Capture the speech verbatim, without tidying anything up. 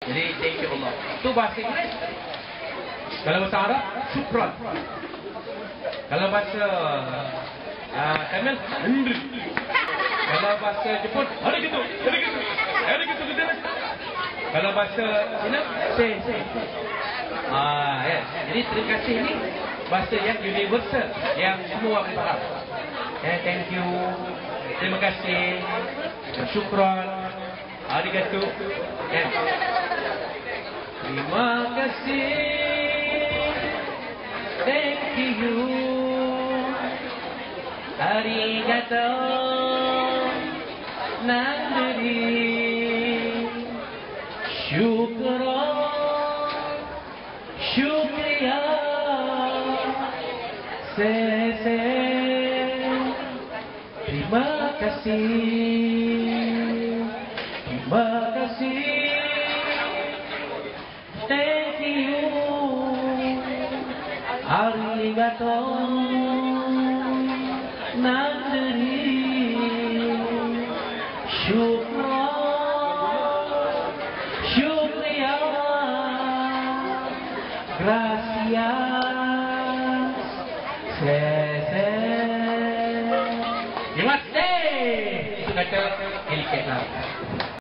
Jadi thank you Allah. Itu bahasa Inggeris. Kalau bahasa Arab, syukran. Kalau bahasa uh, Tamil, andri. Kalau bahasa Jepun, ada gitu, ada gitu, ada gitu, gitu. Kalau bahasa Cina, say, say. Ah, ya. Jadi terima kasih ini bahasa yang universal, yang semua orang faham. Ya, thank you. Terima kasih. Syukran. Arigato. Ya. Terima kasih. Thank you. Arigato. Nandri. Syukran. Syukriya. Sese. Terima kasih. Terima kasih. Thank you. Arigato. Nandri. Syukran. Syukriya. Gracias. Sese. Terima kasih. Itu kata Elketlah.